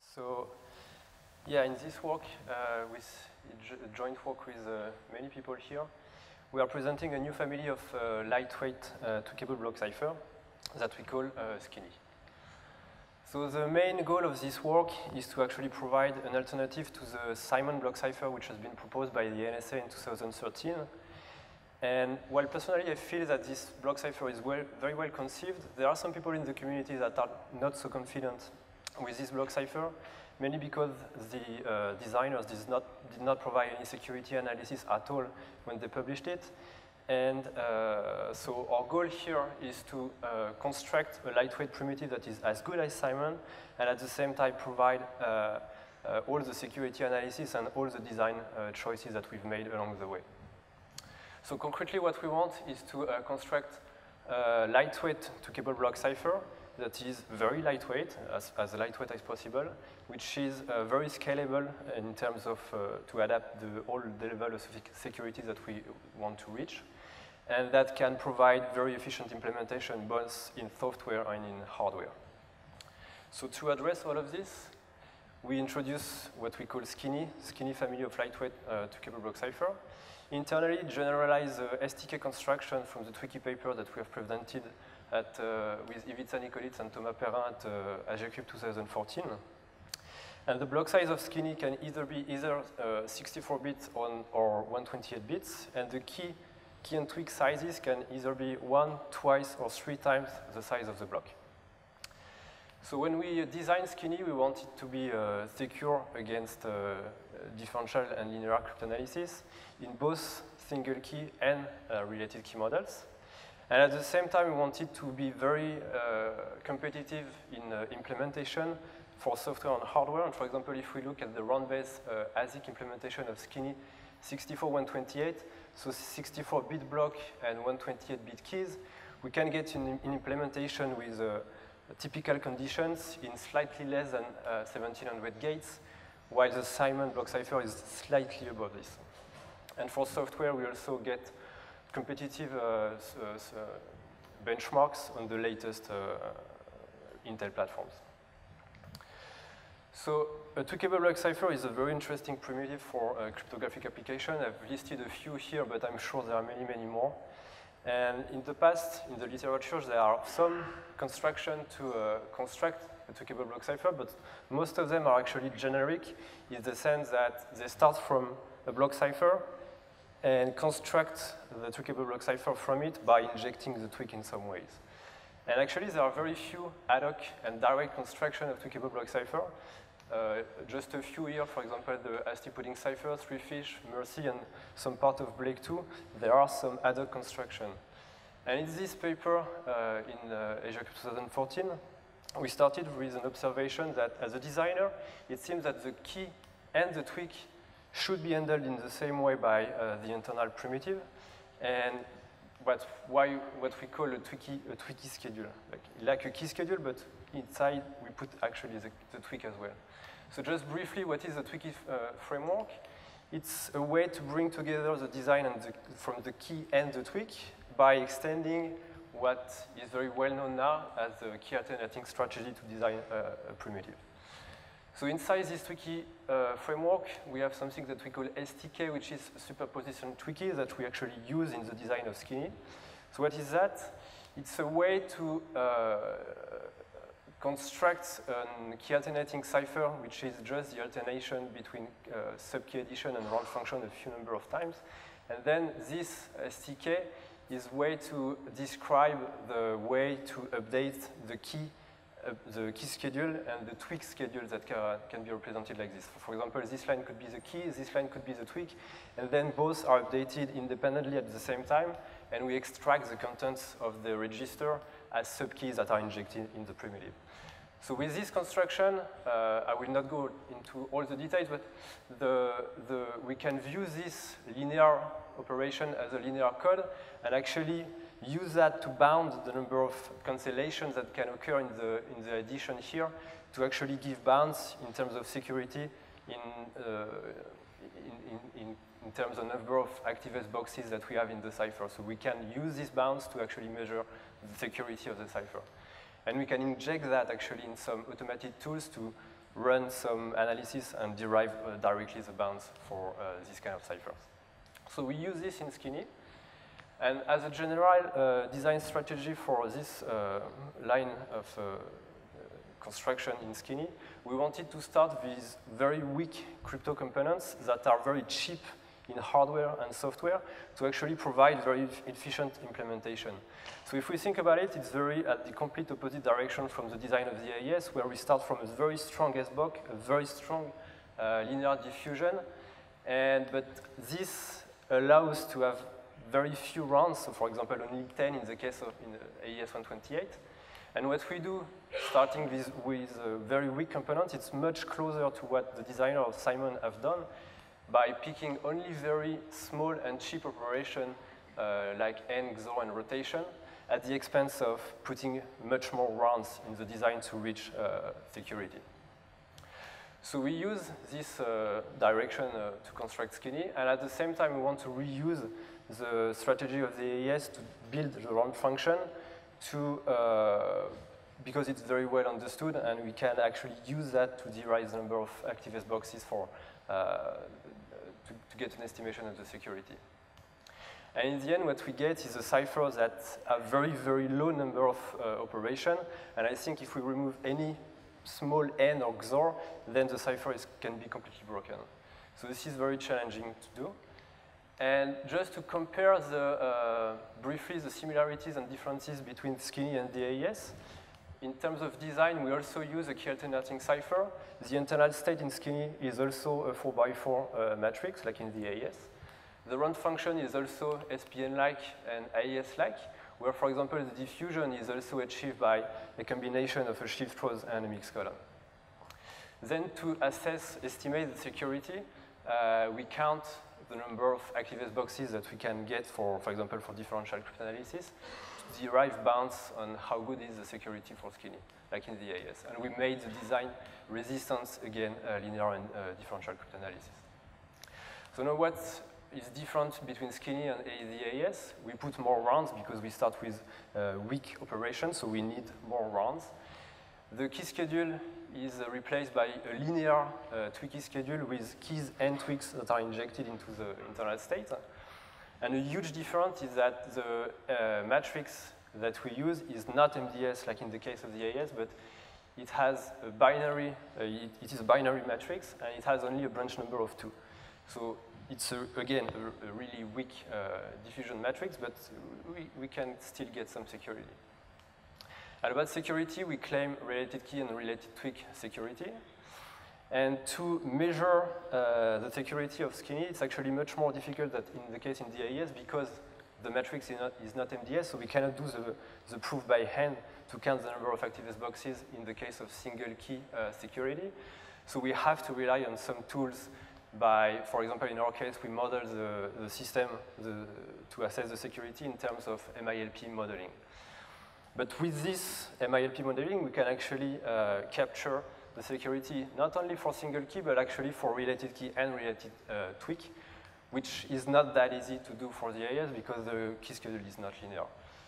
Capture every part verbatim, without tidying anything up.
So, yeah, in this work, uh, with a joint work with uh, many people here, we are presenting a new family of uh, lightweight uh, two-cable block cipher that we call uh, Skinny. So the main goal of this work is to actually provide an alternative to the Simon block cipher, which has been proposed by the N S A in two thousand thirteen. And while personally I feel that this block cipher is well, very well conceived, there are some people in the community that are not so confident with this block cipher, mainly because the uh, designers did not, did not provide any security analysis at all when they published it. And uh, so our goal here is to uh, construct a lightweight primitive that is as good as Simon, and at the same time provide uh, uh, all the security analysis and all the design uh, choices that we've made along the way. So concretely what we want is to uh, construct a lightweight two-cable block cipher that is very lightweight, as, as lightweight as possible, which is uh, very scalable in terms of uh, to adapt the, all the level of security that we want to reach, and that can provide very efficient implementation both in software and in hardware. So to address all of this, we introduce what we call Skinny, Skinny family of lightweight uh, two-cable block cipher. Internally, generalize the S T K construction from the Twiki paper that we have presented at, uh, with Ivica Nikolits and Thomas Perrin at uh, AsiaCube two thousand fourteen. And the block size of Skinny can either be either uh, sixty-four bits on, or one twenty-eight bits, and the key, key and tweak sizes can either be one, twice, or three times the size of the block. So when we designed Skinny, we want it to be uh, secure against uh, differential and linear cryptanalysis in both single key and uh, related key models. And at the same time, we want it to be very uh, competitive in uh, implementation for software and hardware. And for example, if we look at the round-based uh, A S I C implementation of Skinny sixty-four one twenty-eight, so sixty-four bit block and one twenty-eight bit keys, we can get in, in implementation with uh, typical conditions in slightly less than uh, seventeen hundred gates, while the Simon block cipher is slightly above this. And for software, we also get competitive uh, uh, benchmarks on the latest uh, Intel platforms. So a two-cable block cipher is a very interesting primitive for a cryptographic application. I've listed a few here, but I'm sure there are many, many more. And in the past, in the literature, there are some construction to uh, construct a two-cable block cipher, but most of them are actually generic in the sense that they start from a block cipher and construct the two-cable block cipher from it by injecting the tweak in some ways. And actually, there are very few ad hoc and direct construction of two-cable block cipher. Uh, just a few here, for example, the A S T I pudding cipher, Three Fish, Mercy, and some part of Blake two, there are some ad hoc construction. And in this paper, uh, in uh, AsiaCube two thousand fourteen, we started with an observation that as a designer, it seems that the key and the tweak should be handled in the same way by uh, the internal primitive, and what, why, what we call a tweaky, a tweaky schedule. Like, like a key schedule, but inside we put actually the, the tweak as well. So just briefly, what is a tweaky uh, framework? It's a way to bring together the design and the, from the key and the tweak by extending what is very well known now as the key alternating strategy to design uh, a primitive. So inside this Twiki uh, framework, we have something that we call S T K, which is superposition Twiki that we actually use in the design of Skinny. So what is that? It's a way to uh, construct a key alternating cipher, which is just the alternation between uh, sub-key addition and round function a few number of times. And then this S T K is a way to describe the way to update the key Uh, the key schedule and the tweak schedule that ca can be represented like this. For example, this line could be the key, this line could be the tweak, and then both are updated independently at the same time, and we extract the contents of the register as subkeys that are injected in the primitive. So with this construction, uh, I will not go into all the details, but the, the, we can view this linear operation as a linear code and actually use that to bound the number of cancellations that can occur in the, in the addition here to actually give bounds in terms of security in, uh, in, in, in terms of number of ActiveS boxes that we have in the cipher. So we can use these bounds to actually measure the security of the cipher. And we can inject that actually in some automated tools to run some analysis and derive uh, directly the bounds for uh, this kind of ciphers. So we use this in Skinny. And as a general uh, design strategy for this uh, line of uh, construction in Skinny, we wanted to start with very weak crypto components that are very cheap in hardware and software to actually provide very efficient implementation. So if we think about it, it's very at the complete opposite direction from the design of the A E S, where we start from a very strong S B O C, a very strong uh, linear diffusion, and but this allows to have very few rounds, so for example only ten in the case of in A E S one twenty-eight. And what we do, starting with, with a very weak component, it's much closer to what the designer of Simon have done by picking only very small and cheap operation uh, like N, X O R, and rotation at the expense of putting much more rounds in the design to reach uh, security. So we use this uh, direction uh, to construct Skinny, and at the same time we want to reuse the strategy of the A E S to build the round function to, uh, because it's very well understood, and we can actually use that to derive the number of active S boxes for uh, to, to get an estimation of the security. And in the end, what we get is a cipher that have very, very low number of uh, operation, and I think if we remove any small n or X O R, then the cipher is, can be completely broken. So this is very challenging to do. And just to compare the, uh, briefly the similarities and differences between Skinny and the A E S, in terms of design, we also use a key alternating cipher. The internal state in Skinny is also a four by four uh, matrix, like in the A E S. The round function is also S P N-like and A E S-like, where, for example, the diffusion is also achieved by a combination of a shift rows and a mixed column. Then to assess, estimate the security, uh, we count the number of active S boxes that we can get for, for example, for differential cryptanalysis, to derive bounds on how good is the security for Skinny, like in the A E S. And we made the design resistance, again, uh, linear and uh, differential cryptanalysis. So now what is different between Skinny and the A E S? We put more rounds because we start with uh, weak operations, so we need more rounds. The key schedule is uh, replaced by a linear uh, tweaky schedule with keys and tweaks that are injected into the internal state. And a huge difference is that the uh, matrix that we use is not M D S like in the case of the A E S, but it has a binary, uh, it, it is a binary matrix, and it has only a branch number of two. So it's, a, again, a, a really weak uh, diffusion matrix, but we, we can still get some security. And about security, we claim related key and related tweak security. And to measure uh, the security of Skinny, it's actually much more difficult than in the case in the A E S because the matrix is not, is not M D S, so we cannot do the, the proof by hand to count the number of active S boxes in the case of single key uh, security. So we have to rely on some tools by, for example, in our case, we model the, the system the, to assess the security in terms of M I L P modeling. But with this M I L P modeling, we can actually uh, capture the security not only for single key, but actually for related key and related uh, tweak, which is not that easy to do for the A E S because the key schedule is not linear.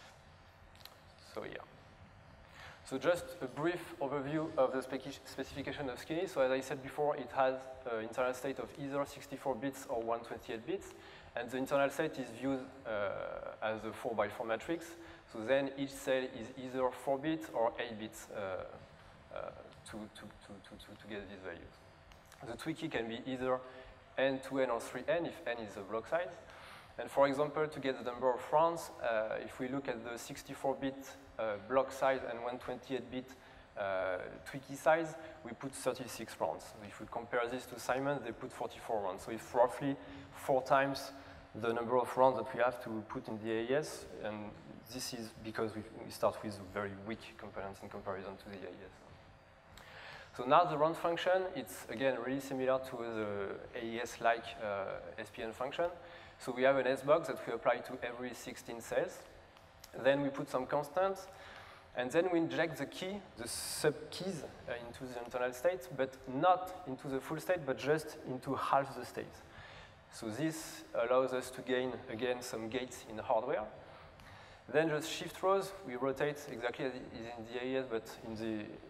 So yeah. So just a brief overview of the speci specification of Skinny. So as I said before, it has an internal state of either sixty-four bits or one twenty-eight bits. And the internal state is viewed uh, as a four by four matrix. So then each cell is either four bits or eight bits uh, uh, to, to, to, to, to get these values. The tweaky can be either N two N or three N if N is a block size. And for example, to get the number of rounds, uh, if we look at the sixty-four bit uh, block size and one twenty-eight bit uh, tweaky size, we put thirty-six rounds. If we compare this to Simon, they put forty-four rounds. So it's roughly four times the number of rounds that we have to put in the A E S, and this is because we, we start with very weak components in comparison to the A E S. So now the round function, it's again really similar to the A E S-like uh, S P N function. So we have an S box that we apply to every sixteen cells. Then we put some constants, and then we inject the key, the sub-keys, uh, into the internal state, but not into the full state, but just into half the state. So this allows us to gain, again, some gates in the hardware. Then just shift rows, we rotate exactly as in the A E S, but in the,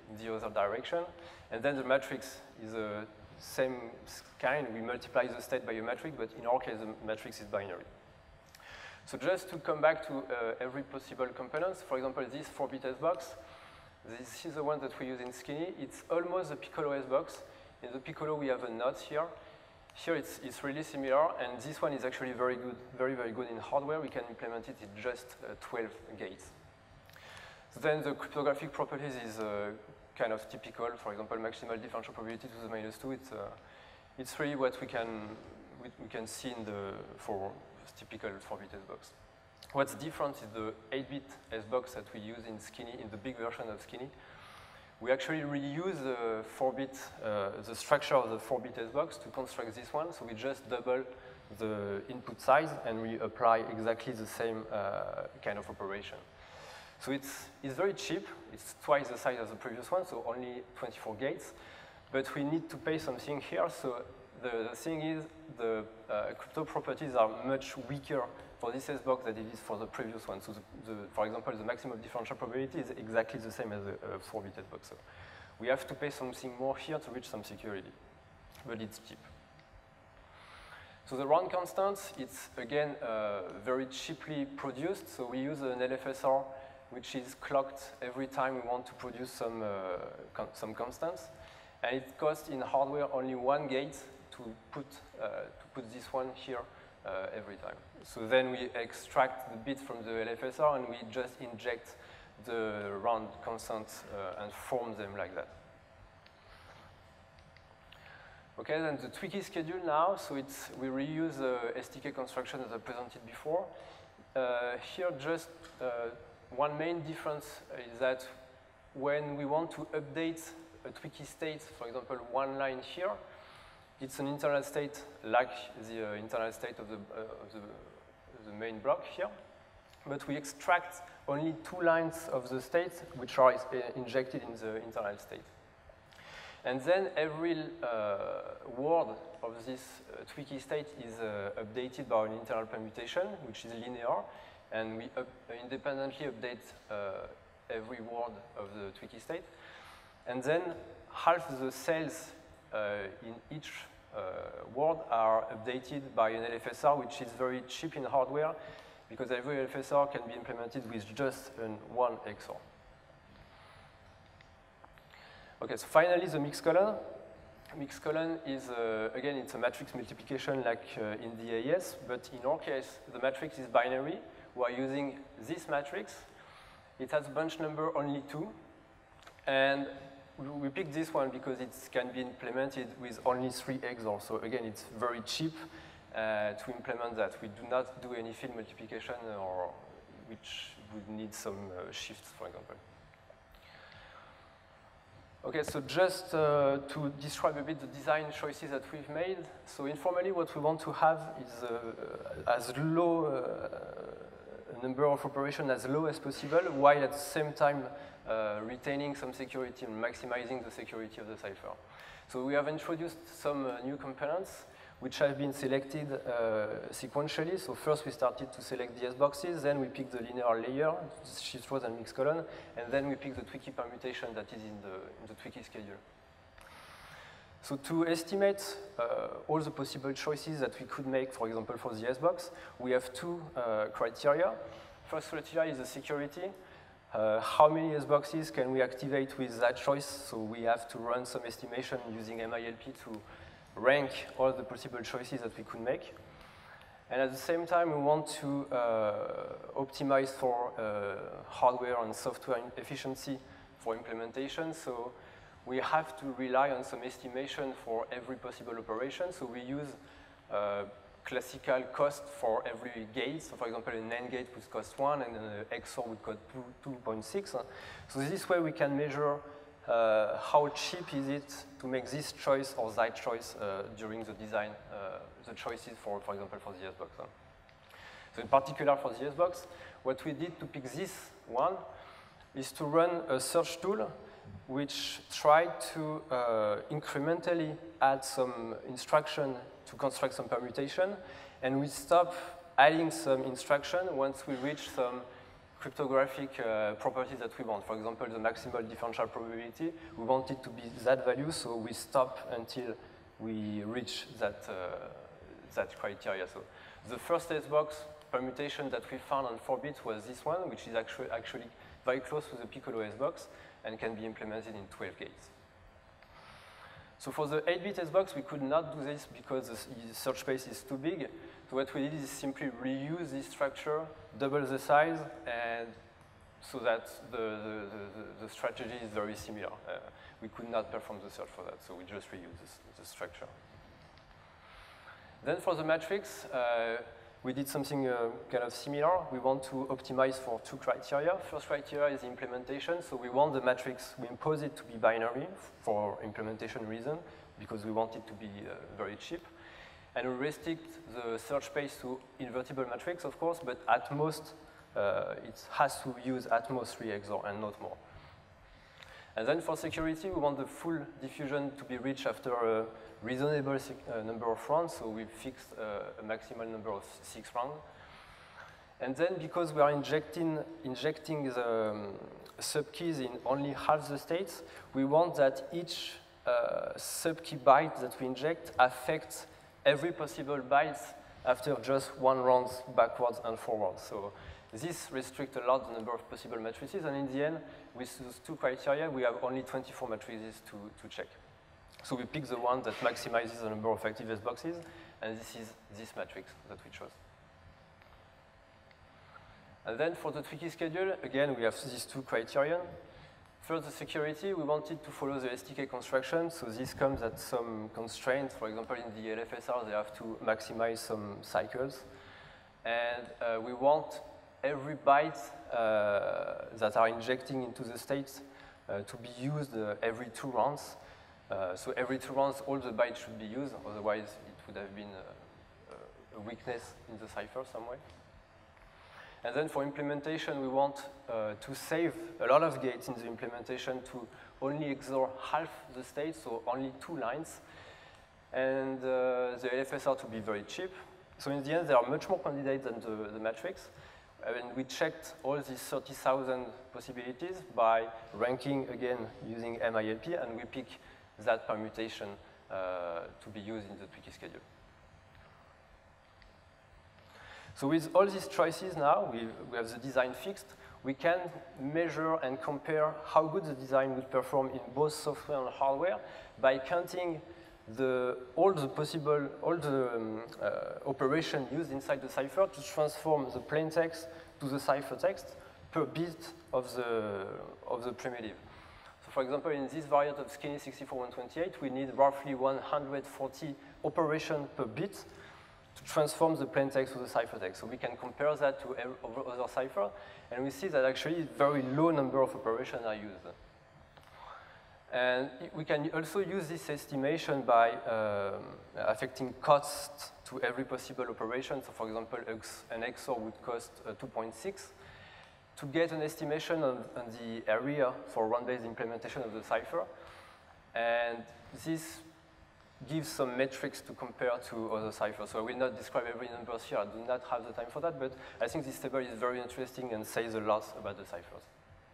in the other direction. And then the matrix is the same kind. We multiply the state by a matrix, but in our case, the matrix is binary. So just to come back to uh, every possible component, for example, this four bit S box, this is the one that we use in Skinny. It's almost a Piccolo S box. In the Piccolo, we have a node here. Here, it's, it's really similar, and this one is actually very good, very, very good in hardware. We can implement it in just uh, twelve gates. So then the cryptographic properties is uh, kind of typical. For example, maximal differential probability to the minus two. It's, uh, it's really what we can, we, we can see in the, for typical four bit S box. What's different is the eight bit S box that we use in Skinny, in the big version of Skinny. We actually reuse the four bit, uh, the structure of the four bit S box to construct this one. So we just double the input size and we apply exactly the same uh, kind of operation. So it's, it's very cheap. It's twice the size of the previous one, so only twenty-four gates. But we need to pay something here. So the, the thing is, the uh, crypto properties are much weaker for this S box than it is for the previous one. So, the, the, for example, the maximum differential probability is exactly the same as a four bit S box. So we have to pay something more here to reach some security, but it's cheap. So the round constant, it's again uh, very cheaply produced. So we use an L F S R, which is clocked every time we want to produce some, uh, con some constants. And it costs in hardware only one gate to put, uh, to put this one here uh, every time. So then we extract the bit from the L F S R and we just inject the round constants uh, and form them like that. Okay, then the Twiki schedule now, so it's, we reuse the S T K construction as I presented before. Uh, here just uh, one main difference is that when we want to update a Twiki state, for example, one line here, it's an internal state like the uh, internal state of the, uh, of the, the main block here. But we extract only two lines of the state which are uh, injected in the internal state. And then every uh, word of this uh, Twiki state is uh, updated by an internal permutation, which is linear. And we up independently update uh, every word of the Twiki state. And then half the cells uh, in each uh, word are updated by an L F S R, which is very cheap in hardware, because every L F S R can be implemented with just an one X O R. Okay, so finally the mixed column. Mixed column is, uh, again, it's a matrix multiplication like uh, in the A E S, but in our case, the matrix is binary. We are using this matrix. It has bunch number only two. And we picked this one because it can be implemented with only three X O R. So again, it's very cheap uh, to implement that. We do not do any field multiplication, or which would need some uh, shifts, for example. Okay, so just uh, to describe a bit the design choices that we've made. So informally, what we want to have is uh, as low uh, a number of operations as low as possible, while at the same time uh, retaining some security and maximizing the security of the cipher. So we have introduced some uh, new components which have been selected uh, sequentially. So first we started to select the S boxes, then we picked the linear layer, shift rows and mixed column, and then we picked the Twiki permutation that is in the, in the Twiki schedule. So to estimate uh, all the possible choices that we could make, for example, for the S box, we have two uh, criteria. First criteria is the security. Uh, how many S boxes can we activate with that choice? So we have to run some estimation using M I L P to rank all the possible choices that we could make. And at the same time, we want to uh, optimize for uh, hardware and software efficiency for implementation. So we have to rely on some estimation for every possible operation. So we use uh, classical cost for every gate. So for example, an AND gate would cost one, and an X O R would cost two point six. So this way we can measure Uh, how cheap is it to make this choice or that choice uh, during the design, uh, the choices for, for example, for the S box. Huh? So in particular for the S box, what we did to pick this one is to run a search tool which tried to uh, incrementally add some instruction to construct some permutation, and we stop adding some instruction once we reach some cryptographic uh, properties that we want. For example, the maximal differential probability, we want it to be that value, so we stop until we reach that, uh, that criteria. So the first S box permutation that we found on four bits was this one, which is actually, actually very close to the Piccolo S box and can be implemented in twelve gates. So for the eight bit S box, we could not do this because the search space is too big. So what we did is simply reuse this structure, double the size, and so that the, the, the, the strategy is very similar. Uh, we could not perform the search for that, so we just reuse this, the structure. Then for the matrix, uh, we did something uh, kind of similar. We want to optimize for two criteria. First criteria is the implementation. So we want the matrix, we impose it to be binary for implementation reason, because we want it to be uh, very cheap. And we restrict the search space to invertible matrix, of course, but at most, uh, it has to use at most three X O R and not more. And then for security, we want the full diffusion to be reached after a reasonable uh, number of rounds, so we fixed uh, a maximal number of six rounds. And then because we are injecting, injecting the um, subkeys in only half the states, we want that each uh, subkey byte that we inject affects every possible byte after just one round backwards and forwards. So this restricts a lot the number of possible matrices, and in the end, with those two criteria, we have only twenty-four matrices to, to check. So we pick the one that maximizes the number of active S boxes, and this is this matrix that we chose. And then for the Twiki schedule, again, we have these two criteria. First, the security, we wanted to follow the S T K construction, so this comes at some constraints. For example, in the L F S R, they have to maximize some cycles. And uh, we want every byte uh, that are injecting into the states uh, to be used uh, every two rounds. Uh, so every two rounds, all the bytes should be used, otherwise it would have been a, a weakness in the cipher some way. And then for implementation, we want uh, to save a lot of gates in the implementation to only X O R half the state, so only two lines, and uh, the L F S R to be very cheap. So in the end, there are much more candidates than the, the matrix. And we checked all these thirty thousand possibilities by ranking, again, using M I L P, and we pick that permutation uh, to be used in the Twiki schedule. So with all these choices now, we, we have the design fixed, we can measure and compare how good the design would perform in both software and hardware by counting the, all the possible, all the um, uh, operation used inside the cipher to transform the plain text to the ciphertext per bit of the, of the primitive. So for example, in this variant of Skinny sixty-four one twenty-eight, we need roughly one hundred forty operations per bit to transform the plain text to the ciphertext. So we can compare that to other cipher, and we see that actually very low number of operations are used. And we can also use this estimation by um, affecting cost to every possible operation. So for example, an X O R would cost uh, two point six. To get an estimation on, on the area for run-based implementation of the cipher. And this gives some metrics to compare to other ciphers. So I will not describe every number here. I do not have the time for that, but I think this table is very interesting and says a lot about the ciphers.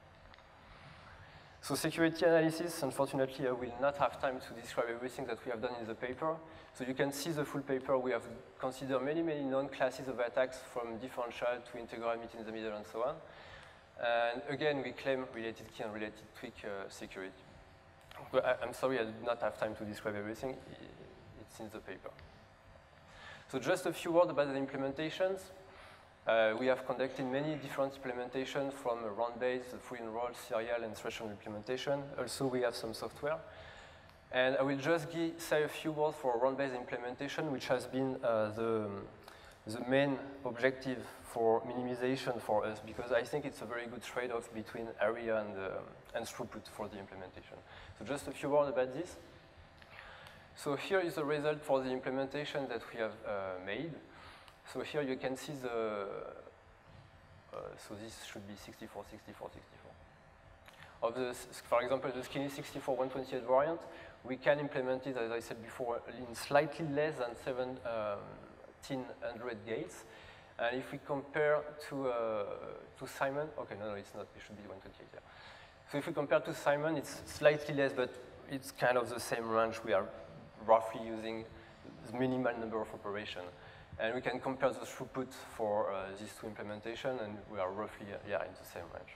So security analysis, unfortunately, I will not have time to describe everything that we have done in the paper. So you can see the full paper. We have considered many, many known classes of attacks, from differential to integral meet in the middle and so on. And again, we claim related key and related tweak uh, security. But I, I'm sorry, I did not have time to describe everything. It's in the paper. So just a few words about the implementations. Uh, we have conducted many different implementations, from a round-based, free enroll, serial, and threshold implementation. Also, we have some software. And I will just give, say a few words for round-based implementation, which has been uh, the, the main objective for minimization for us, because I think it's a very good trade-off between area and, uh, and throughput for the implementation. So just a few words about this. So here is the result for the implementation that we have uh, made. So here you can see the, uh, so this should be sixty-four, sixty-four, sixty-four. Of the, for example, the Skinny sixty-four one twenty-eight variant, we can implement it, as I said before, in slightly less than seventeen hundred gates. And if we compare to, uh, to Simon, okay, no, no, it's not, it should be one twenty-eight, yeah. So if we compare to Simon, it's slightly less, but it's kind of the same range. We are roughly using the minimal number of operations. And we can compare the throughput for uh, these two implementations, and we are roughly uh, yeah, in the same range.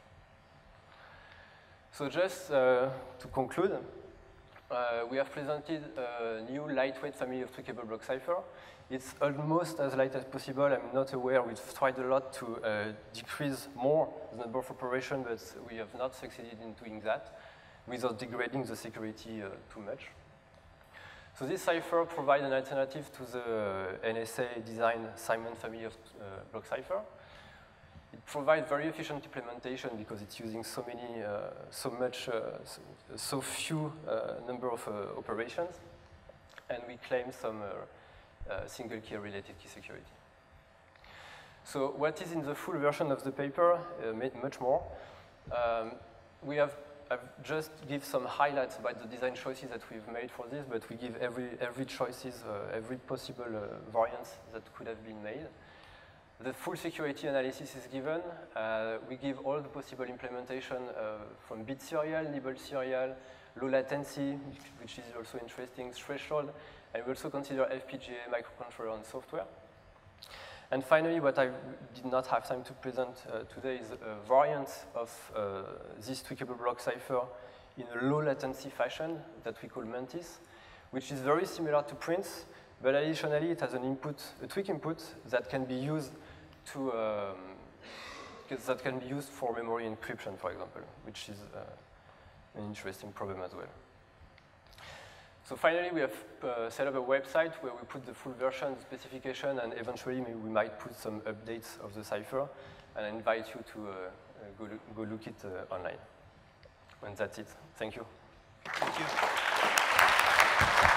So just uh, to conclude, uh, we have presented a new lightweight family of tweakable block cipher. It's almost as light as possible. I'm not aware. We've tried a lot to uh, decrease more the number of operations, but we have not succeeded in doing that without degrading the security uh, too much. So this cipher provides an alternative to the N S A-designed Simon family of uh, block cipher. It provides very efficient implementation because it's using so many, uh, so much, uh, so, so few uh, number of uh, operations, and we claim some uh, uh, single key related key security. So what is in the full version of the paper? Uh, much more. Um, we have I've just give some highlights about the design choices that we've made for this, but we give every, every choices, uh, every possible uh, variance that could have been made. The full security analysis is given. Uh, we give all the possible implementation uh, from bit serial, nibble serial, low latency, which is also interesting, threshold, and we also consider F P G A, microcontroller, and software. And finally, what I did not have time to present uh, today is a variant of uh, this tweakable block cipher in a low latency fashion that we call Mantis, which is very similar to Prince, but additionally it has an input, a tweak input that can be used to um, that can be used for memory encryption, for example, which is uh, an interesting problem as well. So finally, we have uh, set up a website where we put the full version, specification, and eventually maybe we might put some updates of the cipher, and I invite you to uh, go, go look it uh, online. And that's it. Thank you. Thank you.